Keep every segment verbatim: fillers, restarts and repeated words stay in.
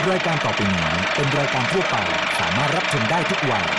รายการต่อไปนี้เป็นรายการทั่วไปสามารถรับชมได้ทุกวัย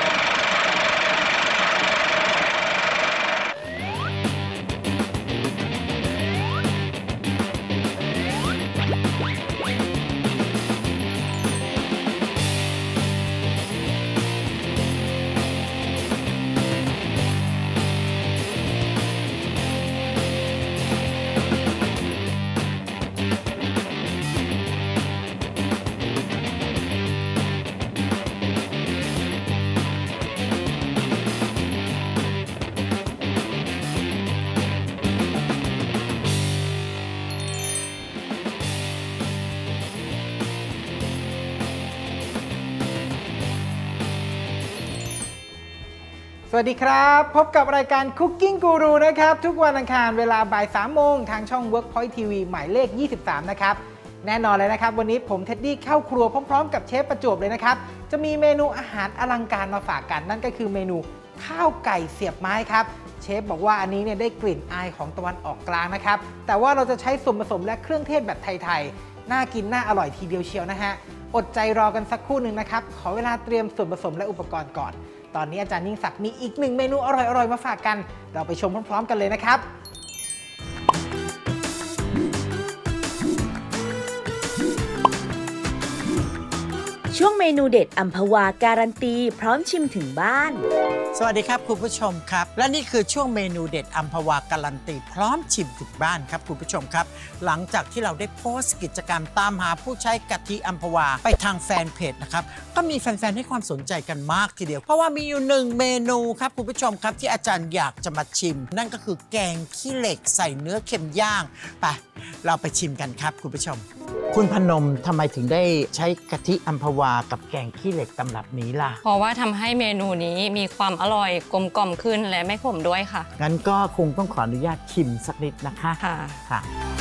สวัสดีครับพบกับรายการ Cooking Guru นะครับทุกวันอังคารเวลาบ่ายสามโมงทางช่อง Workpoint ที วี หมายเลขยี่สิบสามนะครับแน่นอนเลยนะครับวันนี้ผมเท็ดดี้เข้าครัวพร้อมๆกับเชฟประจวบเลยนะครับจะมีเมนูอาหารอลังการมาฝากกันนั่นก็คือเมนูข้าวไก่เสียบไม้ครับเชฟบอกว่าอันนี้เนี่ยได้กลิ่นอายของตะวันออกกลางนะครับแต่ว่าเราจะใช้ส่วนผสมและเครื่องเทศแบบไทยๆน่ากินน่าอร่อยทีเดียวเชียวนะฮะอดใจรอกันสักครู่หนึ่งนะครับขอเวลาเตรียมส่วนผสมและอุปกรณ์ก่อนตอนนี้อาจารย์ยิ่งศักดิ์มีอีกหนึ่งเมนูอร่อยๆมาฝากกันเราไปชมพร้อมๆกันเลยนะครับช่วงเมนูเด็ดอัมพวาการันตีพร้อมชิมถึงบ้านสวัสดีครับคุณผู้ชมครับและนี่คือช่วงเมนูเด็ดอัมพวาการันตีพร้อมชิมถึงบ้านครับคุณผู้ชมครับหลังจากที่เราได้โพสต์กิจกรรมตามหาผู้ใช้กะทิอัมพวาไปทางแฟนเพจนะครับก็มีแฟนๆให้ความสนใจกันมากทีเดียวเพราะว่ามีอยู่หนึ่งเมนูครับคุณผู้ชมครับที่อาจารย์อยากจะมาชิมนั่นก็คือแกงขี้เหล็กใส่เนื้อเค็มย่างไปเราไปชิมกันครับคุณผู้ชมคุณพนมทำไมถึงได้ใช้กะทิอัมพวากับแกงขี้เหล็กตำรับนี้ล่ะเพราะว่าทำให้เมนูนี้มีความอร่อยกลมกล่อมขึ้นและไม่ขมด้วยค่ะงั้นก็คงต้องขออนุญาตชิมสักนิดนะคะค่ะค่ะ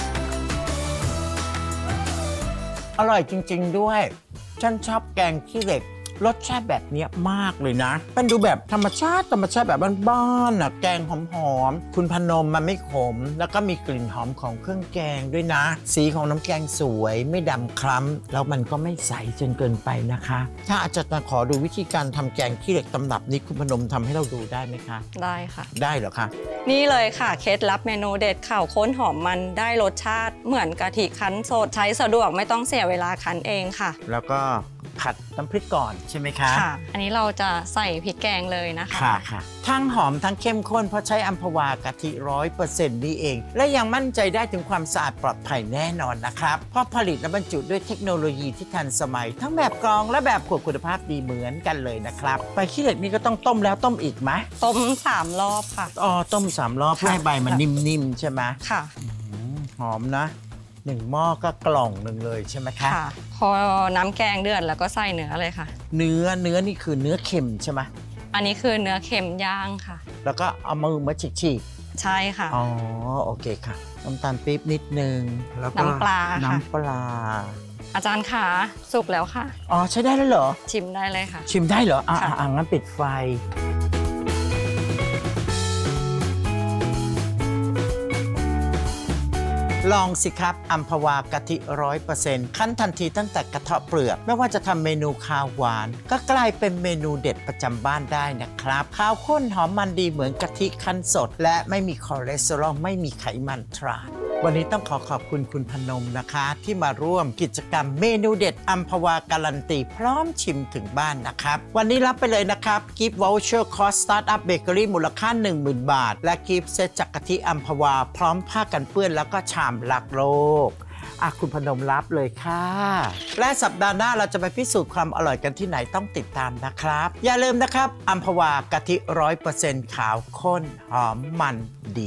อร่อยจริงๆด้วยฉันชอบแกงขี้เหล็กรสชาติแบบนี้มากเลยนะเป็นดูแบบธรรมชาติธรรมชาติแบบบ้านๆน่ะแกงหอมๆคุณพนมมันไม่ขมแล้วก็มีกลิ่นหอมของเครื่องแกงด้วยนะสีของน้ำแกงสวยไม่ดำคล้ำแล้วมันก็ไม่ใสจนเกินไปนะคะถ้าอาจารย์ขอดูวิธีการทำแกงขี้เหล็กตำรับนี้คุณพนมทำให้เราดูได้ไหมคะได้ค่ะได้เหรอคะนี่เลยค่ะเคล็ดลับเมนูเด็ดข่าวข้นหอมมันได้รสชาติเหมือนกะทิคั้นสดใช้สะดวกไม่ต้องเสียเวลาคั้นเองค่ะแล้วก็ผัดน้ำพริกก่อนใช่ไหมคะค่ะอันนี้เราจะใส่พริกแกงเลยนะคะค่ะค่ะทั้งหอมทั้งเข้มข้นเพราะใช้อัมพวากะทิร้อยเปอร์เซ็นต์นี่เองและยังมั่นใจได้ถึงความสะอาดปลอดภัยแน่นอนนะครับเพราะผลิตและบรรจุด้วยเทคโนโลยีที่ทันสมัยทั้งแบบกรองและแบบขวดคุณภาพดีเหมือนกันเลยนะครับใบขี้เหล็กนี่ก็ต้องต้มแล้วต้มอีกไหมต้มสามรอบค่ะอ๋อต้มสามรอบเพื่อให้ใบมันนิ่มๆใช่ไหมค่ะหอมนะหนึ่งหม้อก็กล่องหนึ่งเลยใช่ไหมคะค่ะพอน้ำแกงเดือดแล้วก็ใส่เนื้อเลยค่ะเนื้อเนื้อนี่คือเนื้อเค็มใช่ไหมอันนี้คือเนื้อเค็มย่างค่ะแล้วก็เอามือมาฉีกๆใช่ค่ะอ๋อโอเคค่ะน้ำตาลปี๊บนิดนึงแล้วก็น้ำปลาน้ำปลาอาจารย์ขาสุกแล้วค่ะอ๋อใช้ได้แล้วเหรอชิมได้เลยค่ะชิมได้เหรออ่างั้นปิดไฟลองสิครับอัมพวากะทิร้อยเปอร์เซ็นต์คั้นทันทีตั้งแต่กระเทาะเปลือกไม่ว่าจะทำเมนูข้าวหวานก็กลายเป็นเมนูเด็ดประจำบ้านได้นะครับข้าวข้นหอมมันดีเหมือนกะทิคั้นสดและไม่มีคอเลสเตอรอลไม่มีไขมันทรานวันนี้ต้องขอขอบคุณคุณพนมนะคะที่มาร่วมกิจกรรมเมนูเด็ดอัมพวาการันตีพร้อมชิมถึงบ้านนะครับวันนี้รับไปเลยนะครับกิฟต์วอลเชอร์คอร์สสตาร์ทอัพเบเกอรี่มูลค่า หนึ่งหมื่น บาทและกิฟต์เซตจากกะทิอัมพวาพร้อมผ้ากันเปื้อนแล้วก็ชามรักโลกอ่ะคุณพนมรับเลยค่ะและสัปดาห์หน้าเราจะไปพิสูจน์ความอร่อยกันที่ไหนต้องติดตามนะครับอย่าลืมนะครับอัมพวากะทิ ร้อยเปอร์เซ็นต์ ขาวข้นหอมมันดี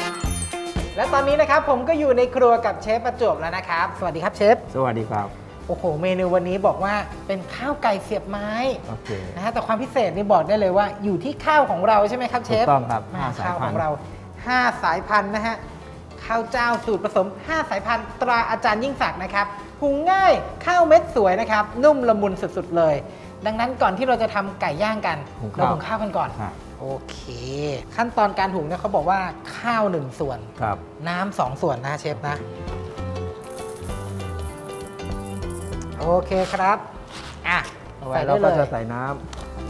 และตอนนี้นะครับผมก็อยู่ในครัวกับเชฟประจวบแล้วนะครับสวัสดีครับเชฟสวัสดีครับโอ้โหเมนูวันนี้บอกว่าเป็นข้าวไก่เสียบไม้โอเคนะฮะแต่ความพิเศษนี่บอกได้เลยว่าอยู่ที่ข้าวของเราใช่ไหมครับเชถูฟกต้องครับมาห้าสายข้าวพัขนองธุ์เราห้าสายพันธุ์นะฮะข้าวเจ้าสูตรผสมห้าสายพันธุ์ตราอาจารย์ยิ่งศักดิ์นะครับหุงง่ายข้าวเม็ดสวยนะครับนุ่มละมุนสุดๆเลย ดังนั้นก่อนที่เราจะทำไก่ย่างกันหุงเราข้าวหุงข้าวกันก่อนครับโอเค ขั้นตอนการหุงเนี่ยเขาบอกว่าข้าวหนึ่งส่วนครับน้ำสองส่วนนะเชฟนะโอเคครับอ่ะเอาไว้ใส่เราได้ก็เลจะยใส่น้ำ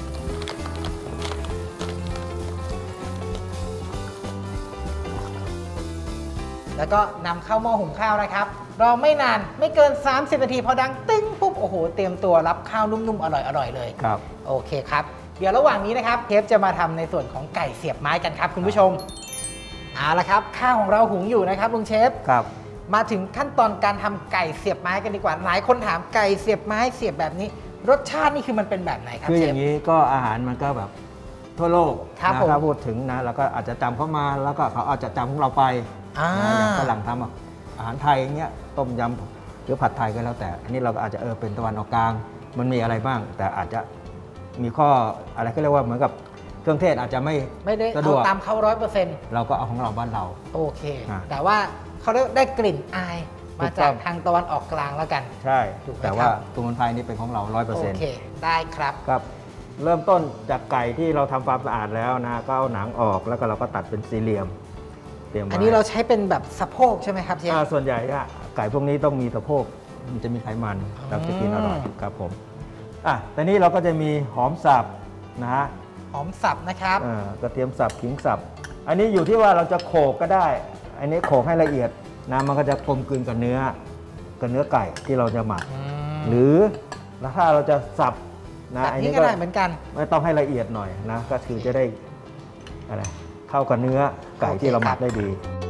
แล้วก็นำเข้าหม้อหุงข้าวนะครับรอไม่นานไม่เกิน สามสิบ นาทีพอดังตึ้งปุ๊บโอ้โหเตรียมตัวรับข้าวนุ่มๆอร่อยๆเลยครับโอเคครับเดี๋ยวระหว่างนี้นะครับเชฟจะมาทำในส่วนของไก่เสียบไม้กันครับคุณผู้ชมเอาละครับข้าวของเราหุงอยู่นะครับลุงเชฟครับมาถึงขั้นตอนการทำไก่เสียบไม้กันดีกว่าหลายคนถามไก่เสียบไม้เสียบแบบนี้ รสชาตินี่คือมันเป็นแบบไหนครับคือเชอฟย่างนี้ก็อาหารมันก็แบบทั่วโลกครับนะผมถ้าพูดถึงนะเราก็อาจจะจำเข้ามาแล้วก็เขาอาจจะจำของเราไปอ่านะอย่างฝรั่งทำอาหารไทยอย่างเงี้ยต้มยำหรือผัดไทยก็แล้วแต่ อันนี้เราก็อาจจะเออเป็นตะวันออกกลางมันมีอะไรบ้าง แต่อาจจะมีข้ออะไรก็เรียกว่าเหมือนกับเครื่องเทศอาจจะไม่ไม่ได้สะดเอาวกตามเขาร้อยเปอร์เซ็นต์เราก็เอาของเราบ้านเราโอเคอ่าแต่ว่าเขาได้ได้กลิ่นอายถูมากต้จาอก งทางตะวันออกกลางแล้วกันใช่ถูกไหมแต่คว่ารับสมุนไพรนี่เป็นของเราร้อยเปอร์โอเซ็นต์เคได้ครับครับเริ่มต้นจากไก่ที่เราทำความสะอาดแล้วนะก็เอาหนังออกแล้วก็เราก็ตัดเป็นสี่เหลี่ยมเตรียมไว้อันนี้เราใช้เป็นแบบสะโพกใช่ไหมครับเชฟอ่าส่วนใหญ่อะไก่พวกนี้ต้องมีสะโพกมันจะมีไขมันเราจะกินอร่อยอืมครับผมอ่ะแต่นี้เราก็จะมีหอมสับนะฮะหอมสับนะครับอ่ากระเทียมสับขิงสับอันนี้อยู่ที่ว่าเราจะโขกก็ได้ อันนี้โขกให้ละเอียดนะมันก็จะกลมกลืนกับเนื้อกับเนื้อไก่ที่เราจะหมักมหรือแล้วถ้าเราจะสับนะแบบอันนี้นี้ก็ก็ได้เหมือนกันไม่ต้องให้ละเอียดหน่อยนะก็คือจะได้อะไรเข้ากับเนื้อไก่โอเคที่เราหมัครักบได้ดี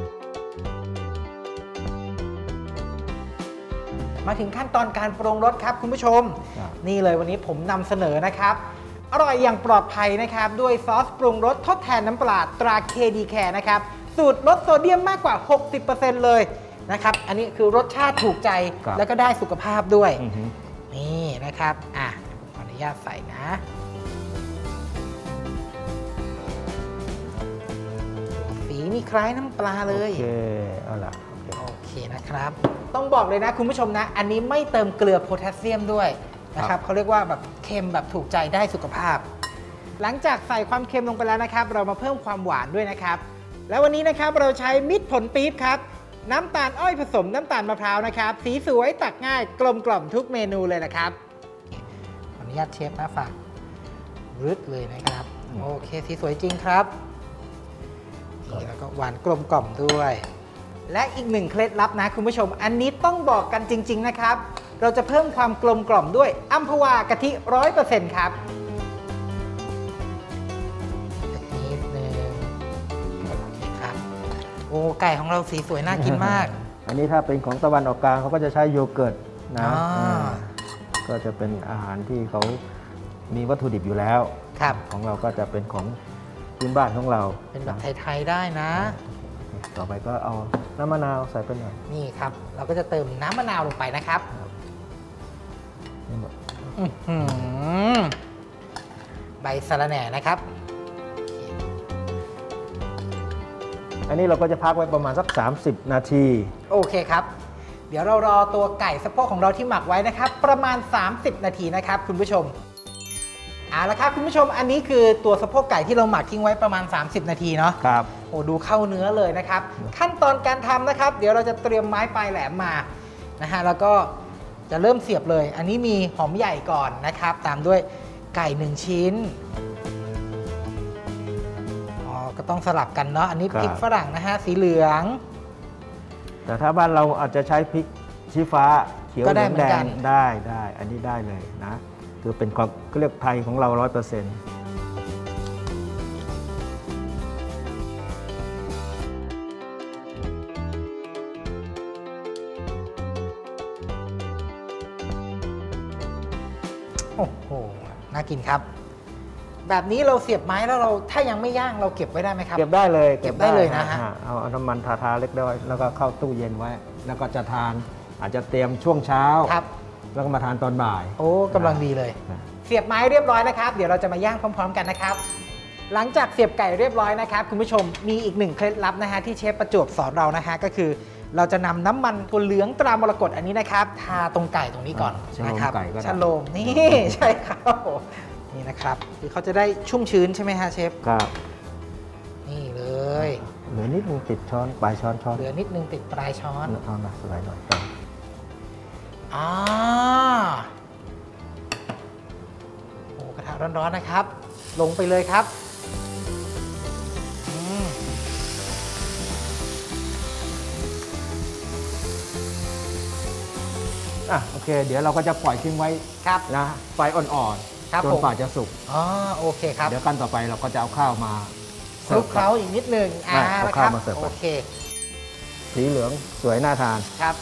มาถึงขั้นตอนการปรุงรสครับคุณผู้ชมครับนี่เลยวันนี้ผมนำเสนอนะครับ อร่อยอย่างปลอดภัยนะครับ ด้วยซอสปรุงรสทดแทนน้ำปลาตรา เค ดี Care นะครับ สูตรลดโซเดียมมากกว่า หกสิบเปอร์เซ็นต์ เลยนะครับ อันนี้คือรสชาติถูกใจครับแล้วก็ได้สุขภาพด้วยอือฮึนี่นะครับอ่ะขออนุญาตใส่นะสีนี่คล้ายน้ำปลาเลยโอเคเอาล่ะโอเคโอเคนะครับ ต้องบอกเลยนะคุณผู้ชมนะ อันนี้ไม่เติมเกลือโพแทสเซียมด้วยนะครับเขาเรียกว่าแบบเค็มแบบถูกใจได้สุขภาพ หลังจากใส่ความเค็มลงไปแล้วนะครับ เรามาเพิ่มความหวานด้วยนะครับ แล้ววันนี้นะครับเราใช้มิตรผลปี๊บครับ น้ำตาลอ้อยผสมน้ำตาลมะพร้าวนะครับ สีสวยตักง่ายกลมกล่อมทุกเมนูเลยนะครับ ขออนุญาตเชฟนะฝากรึดเลยนะครับ โอเคสีสวยจริงครับนี่แล้วก็หวานกลมกล่อมด้วย และอีกหนึ่งเคล็ดลับนะคุณผู้ชม อันนี้ต้องบอกกันจริง ๆนะครับ เราจะเพิ่มความกลมกล่อมด้วยอัมพวากะทิร้อยเปอร์เซ็นต์ครับนิดนึงโอเคครับโอ้ไก่ของเราสีสวยน่ากินมากอันนี้ถ้าเป็นของตะวันออกกลางเขาก็จะใช้โยเกิร์ตนะอ่าอ่าก็จะเป็นอาหารที่เขามีวัตถุดิบอยู่แล้วครับของเราก็จะเป็นของพื้นบ้านของเราเป็นแบบไทยๆได้นะต่อไปก็เอาน้ำมะนาวใส่ไปหน่อยนี่ครับ เราก็จะเติมน้ำมะนาวลงไปนะครับนี่หมดอื้อหือใบสะระแหน่นะครับอันนี้เราก็จะพักไว้ประมาณสัก สามสิบ นาทีโอเคครับ เดี๋ยวเรารอตัวไก่สะโพกของเราที่หมักไว้นะครับ ประมาณ สามสิบ นาทีนะครับคุณผู้ชมเอาละครับคุณผู้ชมอันนี้คือตัวสะโพกไก่ที่เราหมักทิ้งไว้ประมาณ สามสิบ นาทีเนาะครับโอ้ดูเข้าเนื้อเลยนะครับ ขั้นตอนการทำนะครับ เดี๋ยวเราจะเตรียมไม้ปลายแหลมมานะฮะแล้วก็จะเริ่มเสียบเลย อันนี้มีหอมใหญ่ก่อนนะครับ ตามด้วยไก่หนึ่งชิ้นอ๋อก็ต้องสลับกันเนาะอันนี้พริกฝรั่งนะฮะสีเหลืองแต่ถ้าบ้านเราอาจจะใช้พริกชี้ฟ้าเขียวก็เหได้ลืองเหมือแดนกังนได้ได้อันนี้ได้เลยนะคือเป็นของก็เรียกไทยของเรา ร้อยเปอร์เซ็นต์โอ้โหน่ากินครับ แบบนี้เราเสียบไม้แล้วเราถ้ายังไม่ย่างเราเก็บไว้ได้ไหมครับเก็บได้เลยเก็บได้เลยนะฮะอ่าเอาเอาน้ำมันทาทาๆเล็กน้อยแล้วก็เข้าตู้เย็นไว้ แล้วก็จะทานอาจจะเตรียมช่วงเช้าครับแล้วก็มาทานตอนบ่ายโอ้กำลังดีเลย เสียบไม้เรียบร้อยนะครับ เดี๋ยวเราจะมาย่างพร้อมๆกันนะครับ หลังจากเสียบไก่เรียบร้อยนะครับคุณผู้ชมมีอีกหนึ่งเคล็ดลับนะฮะที่เชฟประจวบสอนเรานะฮะก็คือเราจะนำน้ำมันถั่วเหลืองตรามรกตอันนี้นะครับทาตรงไก่ตรงนี้ก่อนนะครับชะโลมนี่ใช่ครับนี่นะครับคือเขาจะได้ชุ่มชื้นใช่ไหมฮะเชฟครับนี่เลยเหลือนิดนึงติดช้อนปลายช้อนช้อนเหลือนิดนึงติดปลายช้อนเอาหน่อยสไลด์หน่อยอ่าโอ้กระทะร้อนๆนะครับลงไปเลยครับอ่ะโอเคเดี๋ยวเราก็จะปล่อยทิ้งไว้ครับนะไฟอ่อนๆจนกว่าจะสุกอ๋อโอเคครับเดี๋ยวขั้นต่อไปเราก็จะเอาข้าวมาคลุกเคล้าอีกนิดนึงอ่าเอาข้าวมาเสิร์ฟโอเคสีเหลืองสวยน่าทานครับ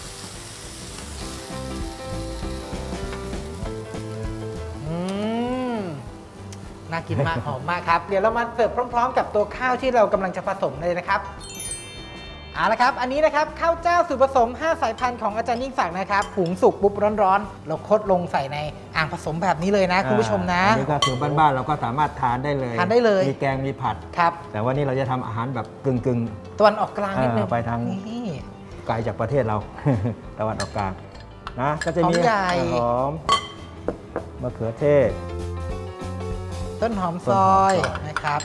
อืมน่ากินมากหอมมากครับเดี๋ยวเรามาเสิร์ฟพร้อมๆกับตัวข้าวที่เรากำลังจะผสมเลยนะครับเอาละครับอันนี้นะครับข้าวเจ้าสูตรผสมห้าสายพันธุ์ของอาจารย์ยิ่งศักดิ์นะครับหุงสุกปุ๊บร้อนๆเราคดลงใส่ในอ่างผสมแบบนี้เลยนะคุณผู้ชมนะอันนี้ก็คือบ้านๆเราก็สามารถทานได้เลยทานได้เลยมีแกงมีผัดครับแต่ว่านี่เราจะทำอาหารแบบกึ่งๆตะวันออกกลางนิดนึงไปทางไกลจากประเทศเราตะวันออกกลางนะก็จะมีหอมมะเขือเทศต้นหอมซอยนะครับ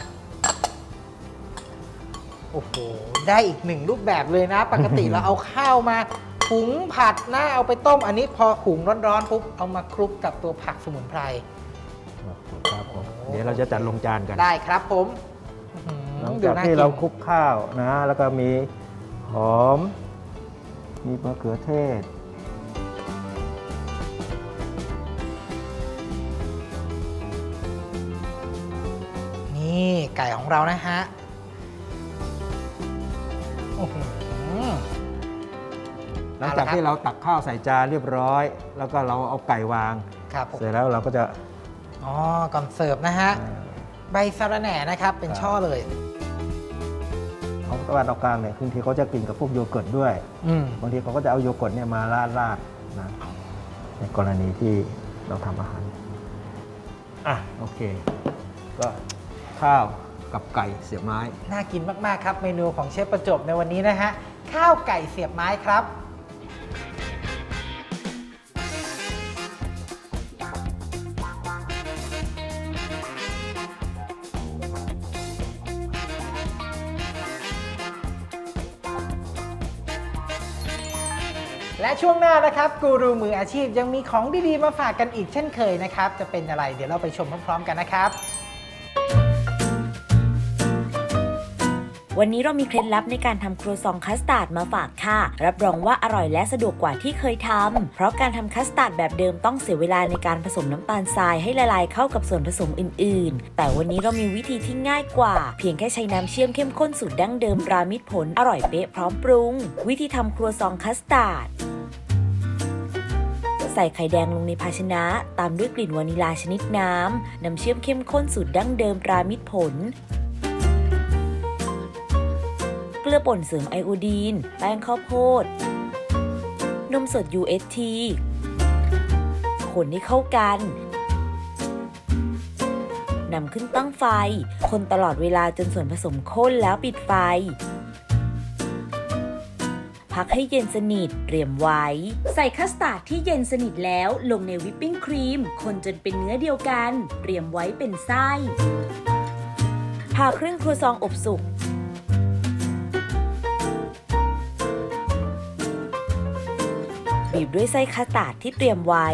โอ้โหได้อีกหนึ่งรูปแบบเลยนะปกติเราเอาข้าวมาหุงผัดนะเอาไปต้มอันนี้พอหุงร้อนๆปุ๊บเอามาคลุกกับตัวผักสมุนไพรครับผมเดี๋ยวเราจะจัดลงจานกันได้ครับผมหลังจากที่เราคลุกข้าวนะแล้วก็มีหอมมีมะเขือเทศนี่ไก่ของเรานะฮะหลังจากที่เราตักข้าวใส่จานเรียบร้อยแล้วก็เราเอาไก่วางเสร็จแล้วเราก็จะอ๋อก่อนเสิร์ฟนะฮะใบสะระแหน่นะครับเป็นช่อเลยของตะวันออกกลางเนี่ยบางทีเขาจะกินกับพวกโยเกิร์ตด้วยบางทีเขาก็จะเอาโยเกิร์ตเนี่ยมาราดราดนะในกรณีที่เราทำอาหารอ่ะโอเคก็ข้าวกับไก่เสียบไม้น่ากินมากๆครับเมนูของเชฟประจวบในวันนี้นะฮะข้าวไก่เสียบไม้ครับและช่วงหน้านะครับกูรูมืออาชีพยังมีของดีๆมาฝากกันอีกเช่นเคยนะครับจะเป็นอะไรเดี๋ยวเราไปชมพร้อมๆกันนะครับวันนี้เรามีเคล็ดลับในการทำครัวซองคัสตาร์ดมาฝากค่ะรับรองว่าอร่อยและสะดวกกว่าที่เคยทำเพราะการทำคัสตาร์ดแบบเดิมต้องเสียเวลาในการผสมน้ำตาลทรายให้ละลายเข้ากับส่วนผสมอื่นๆแต่วันนี้เรามีวิธีที่ง่ายกว่าเพียงแค่ใช้น้ำเชื่อมเข้มข้นสูตรดั้งเดิมรามิตรผลอร่อยเป๊ะพร้อมปรุงวิธีทำครัวซองคัสตาร์ดใส่ไข่แดงลงในภาชนะตามด้วยกลิ่นวานิลาชนิดน้ำน้ำเชื่อมเข้มข้นสูตรดั้งเดิมรามิตรผลเกลือป่นเสริมไอโอดีนแป้งข้าวโพดนมสด ยู เอช ที คนให้เข้ากันนำขึ้นตั้งไฟคนตลอดเวลาจนส่วนผสมข้นแล้วปิดไฟพักให้เย็นสนิทเตรียมไว้ใส่คัสตาร์ดที่เย็นสนิทแล้วลงในวิปปิ้งครีมคนจนเป็นเนื้อเดียวกันเตรียมไว้เป็นไส้ผ่าครึ่งครัวซองอบสุกบีบด้วยไส้คัสตาร์ดที่เตรียมไว้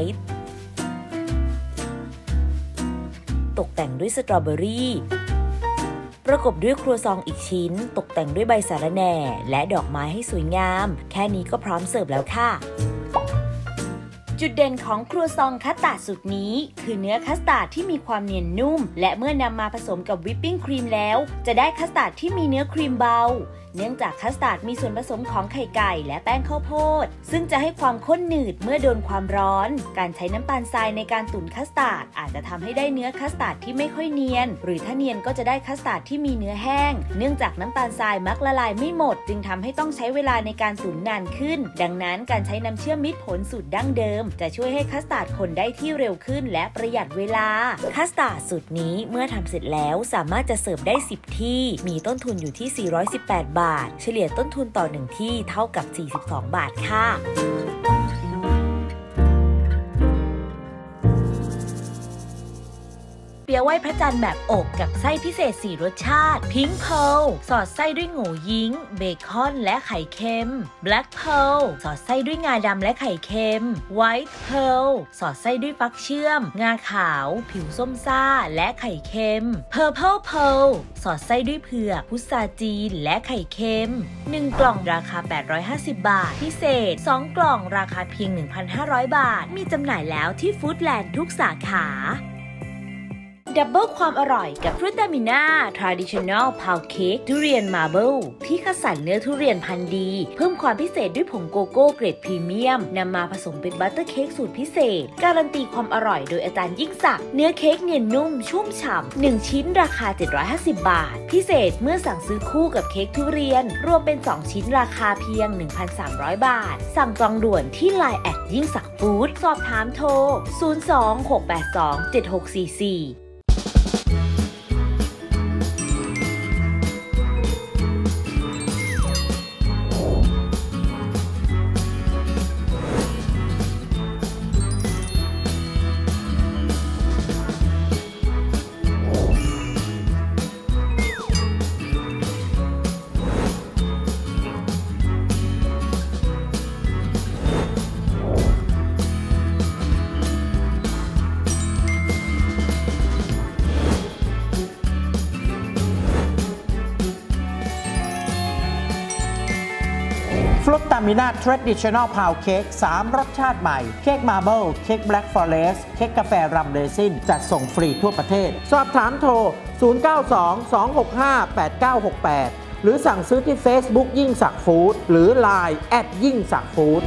ตกแต่งด้วยสตรอเบอรี่ประกบด้วยครัวซองอีกชิ้นตกแต่งด้วยใบสะระแหน่และดอกไม้ให้สวยงามแค่นี้ก็พร้อมเสิร์ฟแล้วค่ะจุดเด่นของครัวซองคัสตาร์ดสูตรนี้คือเนื้อคัสตาร์ดที่มีความเนียนนุ่มและเมื่อนำมาผสมกับวิปปิ้งครีมแล้วจะได้คัสตาร์ดที่มีเนื้อครีมเบาเนื่องจากคัสตาร์ดมีส่วนผสมของไข่ไก่และแป้งข้าวโพดซึ่งจะให้ความข้นหนืดเมื่อโดนความร้อนการใช้น้ำตาลทรายในการตุ๋นคัสตาร์ดอาจจะทำให้ได้เนื้อคัสตาร์ดที่ไม่ค่อยเนียนหรือถ้าเนียนก็จะได้คัสตาร์ดที่มีเนื้อแห้งเนื่องจากน้ำตาลทรายมักละลายไม่หมดจึงทำให้ต้องใช้เวลาในการตุ๋นนานขึ้นดังนั้นการใช้น้ำเชื่อมมิตรผลสูตรดั้งเดิมจะช่วยให้คัสตาร์ดคนได้ที่เร็วขึ้นและประหยัดเวลาคัสตาร์ดสูตรนี้เมื่อทำเสร็จแล้วสามารถจะเสิร์ฟได้สิบที่มีต้นทุนอยู่ที่สี่ร้อยสิบแปดบาทเฉลี่ยต้นทุนต่อหนึ่งที่เท่ากับสี่สิบสองบาทค่ะเปี๊ยะไหว้พระจันทร์แบบอกกับไส้พิเศษสี่รสชาติพิงค์เพลสอดไส้ด้วยโง่ยิงเบคอนและไข่เค็มแบล็กเพลสอดไส้ด้วยงาดำและไข่เค็มไวท์เพลสอดไส้ด้วยฟักเชื่อมงาขาวผิวส้มซ่าและไข่เค็มเพอร์เพลเพลสอดไส้ด้วยเผือกพุทราจีนและไข่เค็มหนึ่งกล่องราคาแปดร้อยห้าสิบบาทพิเศษสองกล่องราคาเพียง หนึ่งพันห้าร้อย บาทมีจำหน่ายแล้วที่ฟู้ดแลนด์ทุกสาขาดับเบิลความอร่อยกับฟรุตามิน่า Traditional Pound Cake ทุเรียนมาร์เบิลที่คัดสรรเนื้อทุเรียนพันธุ์ดีเพิ่มความพิเศษด้วยผงโกโก้เกรดพรีเมียมนำมาผสมเป็นบัตเตอร์เค้กสูตรพิเศษการันตีความอร่อยโดยอาจารย์ยิ่งศักดิ์เนื้อเค้กเนียนนุ่มชุ่มฉ่ำหนึ่งชิ้นราคาเจ็ดร้อยห้าสิบบาทพิเศษเมื่อสั่งซื้อคู่กับเค้กทุเรียนรวมเป็นสองชิ้นราคาเพียง หนึ่งพันสามร้อย บาทสั่งจองด่วนที่ ไลน์ แอทยิ่งศักดิ์ฟู้ดสอบถามโทรศูนย์ สอง หก แปด สอง เจ็ด หก สี่ สี่ฟรุตตามิน่า Traditional Pound Cake สามรสชาติใหม่เค้กมาร์เบิลเค้กแบล็กฟอเรสต์เค้กกาแฟรัมเรซินจัดส่งฟรีทั่วประเทศสอบถามโทรศูนย์ เก้า สอง สอง หก ห้า แปด เก้า หก แปดหรือสั่งซื้อที่ Facebook ยิ่งศักดิ์ฟู้ดหรือ ไลน์ แอทยิ่งศักดิ์ฟู้ด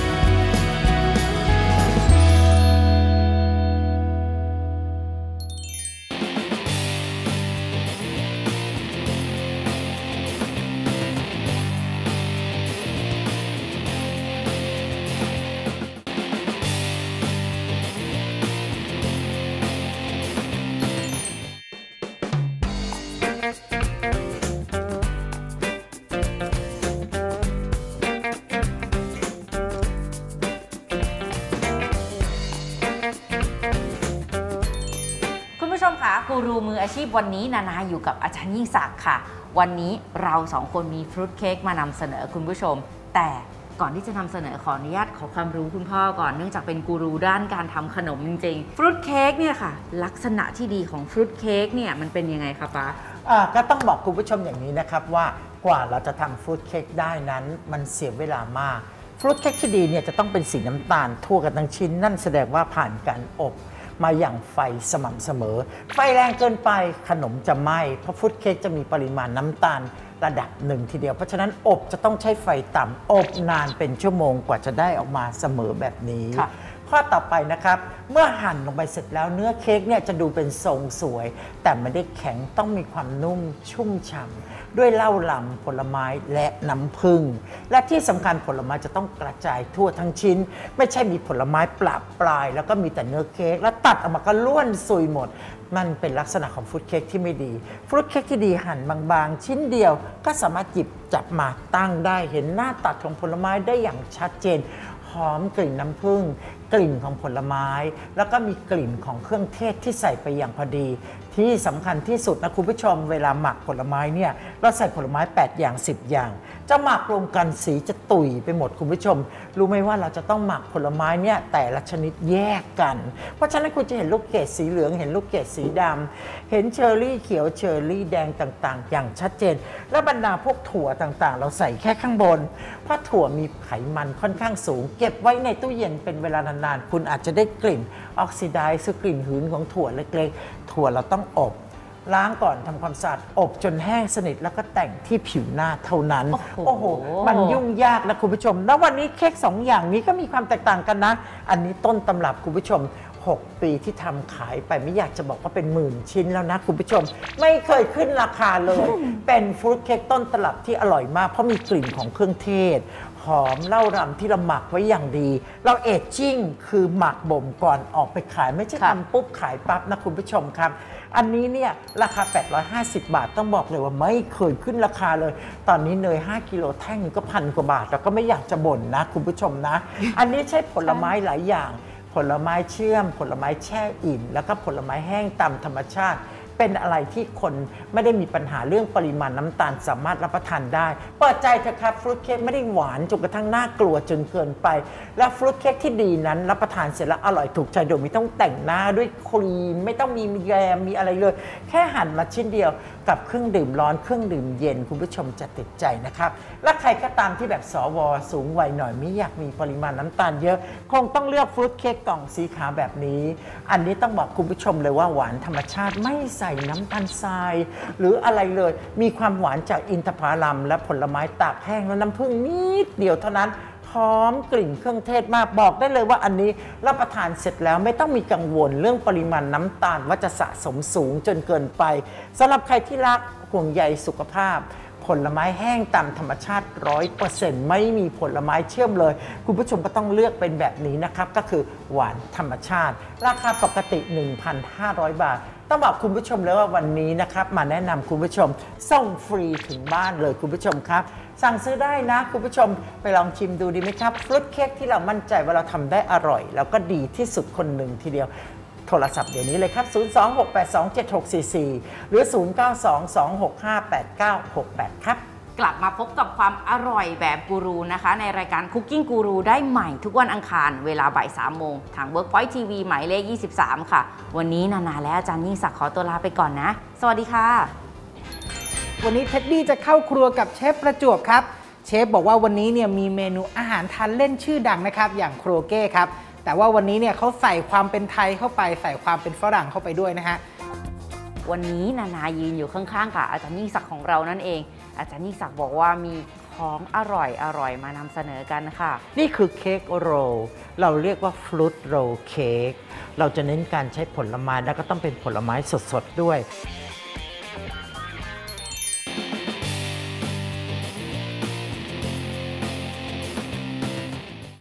กูรูมืออาชีพวันนี้นานาอยู่กับอาจารย์ยิ่งศักดิ์ค่ะวันนี้เราสองคนมีฟรุตเค้กมานำเสนอคุณผู้ชมแต่ก่อนที่จะนำเสนอขออนุญาตขอความรู้คุณพ่อก่อนเนื่องจากเป็นกูรูด้านการทำขนมจริงๆฟรุตเค้กเนี่ยค่ะลักษณะที่ดีของฟรุตเค้กเนี่ยมันเป็นยังไงคะป๊าอ่าก็ต้องบอกคุณผู้ชมอย่างนี้นะครับว่ากว่าเราจะทำฟรุตเค้กได้นั้นมันเสียเวลามากฟรุตเค้กที่ดีเนี่ยจะต้องเป็นสีน้ำตาลทั่วกันทั้งชิ้นนั่นแสดงว่าผ่านการอบมาอย่างไฟสม่ำเสมอไฟแรงเกินไปขนมจะไหม้เพราะฟรุตเค้กจะมีปริมาณน้ำตาลระดับหนึ่งทีเดียวเพราะฉะนั้นอบจะต้องใช้ไฟต่ำอบนานเป็นชั่วโมงกว่าจะได้ออกมาเสมอแบบนี้ข้อต่อไปนะครับเมื่อหั่นลงไปเสร็จแล้วเนื้อเค้กเนี่ยจะดูเป็นทรงสวยแต่ไม่ได้แข็งต้องมีความนุ่มชุ่มฉ่ำด้วยเหล้าลำผลไม้และน้ำผึ้งและที่สำคัญผลไม้จะต้องกระจายทั่วทั้งชิ้นไม่ใช่มีผลไม้ปราบปลายแล้วก็มีแต่เนื้อเค้กแล้วตัดออกมาก็ล้วนซุยหมดมันเป็นลักษณะของฟรุตเค้กที่ไม่ดีฟรุตเค้กที่ดีหั่นบางๆชิ้นเดียวก็สามารถหยิบจับมาตั้งได้เห็นหน้าตัดของผลไม้ได้อย่างชัดเจนหอมกลิ่นน้ำผึ้งกลิ่นของผลไม้แล้วก็มีกลิ่นของเครื่องเทศที่ใส่ไปอย่างพอดีที่สำคัญที่สุดนะคุณผู้ชมเวลาหมักผลไม้เนี่ยเราใส่ผลไม้แปดอย่างสิบอย่างจะหมักรวมกันสีจะตุยไปหมดคุณผู้ชมรู้ไหมว่าเราจะต้องหมักผลไม้เนี่ยแต่ละชนิดแยกกันเพราะฉะนั้นคุณจะเห็นลูกเกดสีเหลืองเห็นลูกเกดสีดำเห็นเชอร์รี่เขียวเชอร์รี่แดงต่างๆอย่างชัดเจนและบรรดาพวกถั่วต่างๆเราใส่แค่ข้างบนเพราะถั่วมีไขมันค่อนข้างสูงเก็บไว้ในตู้เย็นเป็นเวลานานๆคุณอาจจะได้กลิ่นออกซิไดซ์กลิ่นหืนของถั่วเล็กๆถั่วเราต้องอบล้างก่อนทำความสะอาดอบจนแห้งสนิทแล้วก็แต่งที่ผิวหน้าเท่านั้นโอ้โหมันยุ่งยากนะคุณผู้ชมแล้ววันนี้เค้กสองอย่างนี้ก็มีความแตกต่างกันนะอันนี้ต้นตำรับคุณผู้ชมหกปีที่ทำขายไปไม่อยากจะบอกว่าเป็นหมื่นชิ้นแล้วนะคุณผู้ชมไม่เคยขึ้นราคาเลย เป็นฟรุตเค้กต้นตลับที่อร่อยมากเพราะมีกลิ่นของเครื่องเทศหอมเหล้ารำที่เราหมักไว้อย่างดีเราเอจจิ้งคือหมักบ่มก่อนออกไปขายไม่ใช่ทำปุ๊บขายปั๊บนะคุณผู้ชมครับอันนี้เนี่ยราคาแปดร้อยห้าสิบบาทต้องบอกเลยว่าไม่เคยขึ้นราคาเลยตอนนี้เนยห้ากิโลแท่งก็พันกว่าบาทแล้วก็ไม่อยากจะบ่นนะคุณผู้ชมนะ อันนี้ใช้ผลไม้หลายอย่างผลไม้เชื่อมผลไม้แช่อิ่มแล้วก็ผลไม้แห้งตามธรรมชาติเป็นอะไรที่คนไม่ได้มีปัญหาเรื่องปริมาณน้ำตาลสามารถรับประทานได้เปิดใจเถอะครับฟรุตเค้กไม่ได้หวานจนกระทั่งน่ากลัวจนเกินไปและฟรุตเค้กที่ดีนั้นรับประทานเสร็จแล้วอร่อยถูกใจโดยไม่ต้องแต่งหน้าด้วยครีมไม่ต้องมีแยมมีอะไรเลยแค่หั่นมาชิ้นเดียวกับเครื่องดื่มร้อนเครื่องดื่มเย็นคุณผู้ชมจะติดใจนะครับและใครก็ตามที่แบบสวสูงวัยหน่อยไม่อยากมีปริมาณน้ำตาลเยอะคงต้องเลือกฟรุตเค้กกล่องสีขาวแบบนี้อันนี้ต้องบอกคุณผู้ชมเลยว่าหวานธรรมชาติไม่ใส่น้ำตาลทรายหรืออะไรเลยมีความหวานจากอินทผลัมและผลไม้ตากแห้งและน้ำผึ้งนิดเดียวเท่านั้นหอมกลิ่นเครื่องเทศมากบอกได้เลยว่าอันนี้รับประทานเสร็จแล้วไม่ต้องมีกังวลเรื่องปริมาณน้ำตาลว่าจะสะสมสูงจนเกินไปสำหรับใครที่รักห่วงใยสุขภาพผลไม้แห้งตามธรรมชาติ ร้อยเปอร์เซ็นต์ ไม่มีผลไม้เชื่อมเลยคุณผู้ชมก็ต้องเลือกเป็นแบบนี้นะครับก็คือหวานธรรมชาติราคาปกติ หนึ่งพันห้าร้อย บาทต้องบอกคุณผู้ชมเลยว่าวันนี้นะครับมาแนะนำคุณผู้ชมส่งฟรีถึงบ้านเลยคุณผู้ชมครับสั่งซื้อได้นะคุณผู้ชมไปลองชิมดูดีไหมครับฟรุตเค้กที่เรามั่นใจว่าเราทำได้อร่อยแล้วก็ดีที่สุดคนหนึ่งทีเดียวโทรศัพท์เดี๋ยวนี้เลยครับศูนย์ สอง หก แปด สอง เจ็ด หก สี่ สี่หรือศูนย์ เก้า สอง สอง หก ห้า แปด เก้า หก แปดครับกลับมาพบกับความอร่อยแบบกูรูนะคะในรายการ Cooking Guru ได้ใหม่ทุกวันอังคารเวลาบ่ายสามโมงทาง Workpoint ที วี หมายเลขยี่สิบสามค่ะวันนี้นานาและอาจารย์ยิ่งศักดิ์ขอตัวลาไปก่อนนะสวัสดีค่ะวันนี้เท็ดดี้จะเข้าครัวกับเชฟประจวบครับเชฟบอกว่าวันนี้เนี่ยมีเมนูอาหารทานเล่นชื่อดังนะครับอย่างโครเก้ครับแต่ว่าวันนี้เนี่ยเขาใส่ความเป็นไทยเข้าไปใส่ความเป็นฝรั่งเข้าไปด้วยนะฮะวันนี้นานายืนอยู่ข้างๆกับอาจารย์ยิ่งศักดิ์ของเรานั่นเองอาจารย์ยิ่งศักดิ์บอกว่ามีของอร่อยอร่อยมานำเสนอกันค่ะนี่คือเค้กโรลเราเรียกว่าฟรุตโรลเค้กเราจะเน้นการใช้ผลไม้แล้วก็ต้องเป็นผลไม้สดๆด้วย